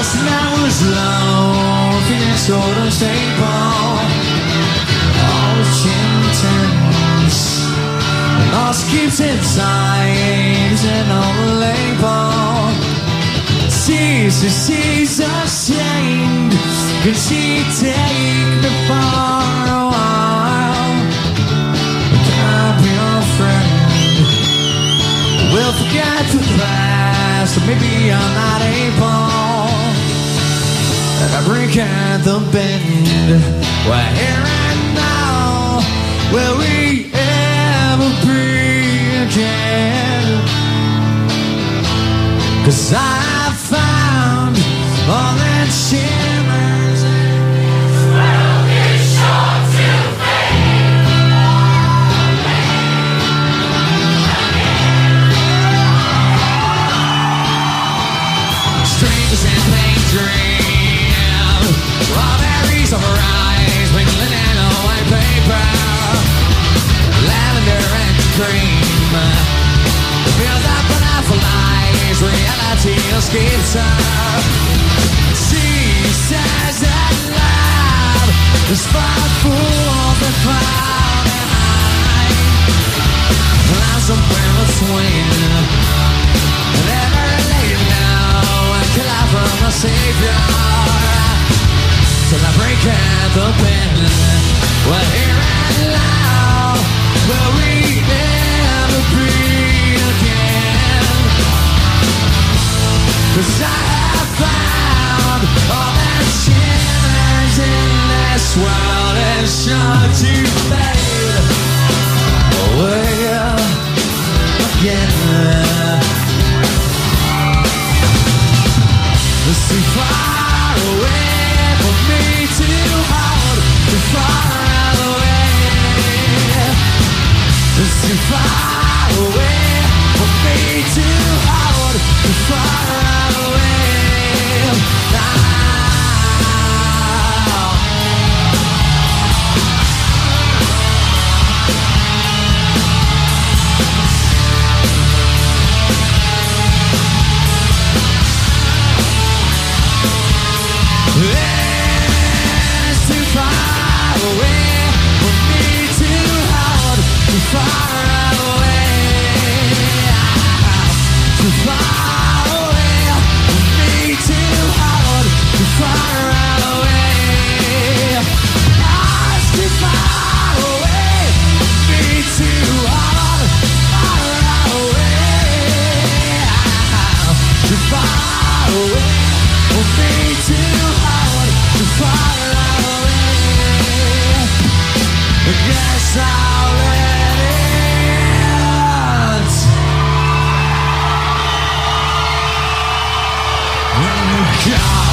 Lost and I was low, feeling sort of stable. All the chintons, lost keeps inside, and on the label. She's ashamed, could she take me for a while? Can I be your friend? We'll forget the past, or maybe I'm not able. And I break at the bend, we're here and now. Will we ever be again? 'Cause I found all that shimmers in this world is sure to fade away again. Strings and plain dream, strawberries over eyes, twinkling in a white paper, lavender and cream, feels like butterflies, reality escapes her. She says that love is for fools that fall behind. Well, I'm somewhere between, never late now, until I from a savior. Till I break at the bend, we're here and now. Will we ever be again? 'Cause I have found all that shimmers in this world is sure to fade away again. It's too far away for me to hold, too far away. It's too far away for me to hold, too far away now. It's too far away for me to hold, too far away. Too far away for me to hold, too far away. It's too far away for me to hold, far away. Too far away for me to hold, too far away. I guess I'll let it. God.